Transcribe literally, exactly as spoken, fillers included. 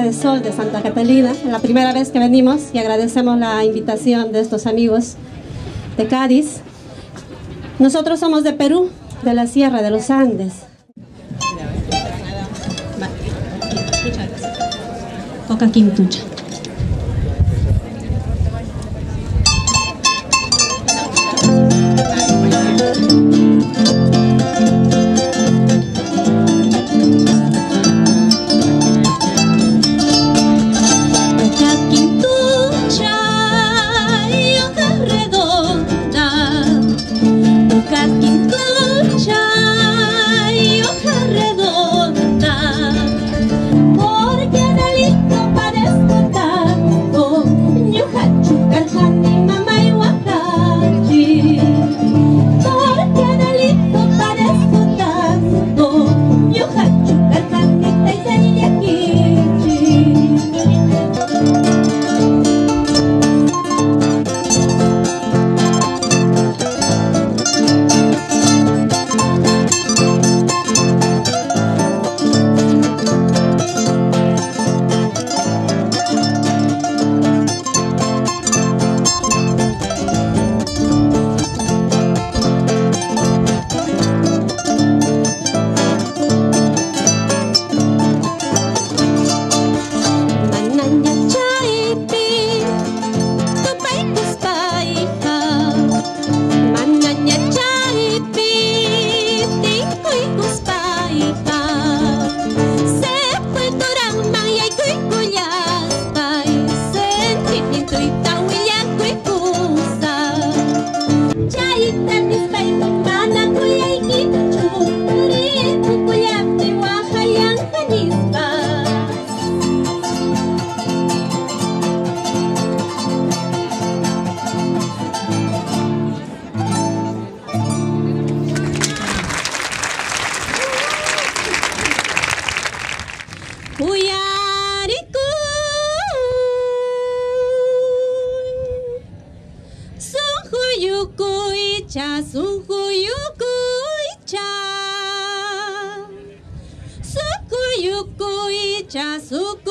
de Sol de Santa Catalina, la primera vez que venimos, y agradecemos la invitación de estos amigos de Cádiz. Nosotros somos de Perú, de la Sierra de los Andes. Coca Quintucha. Suku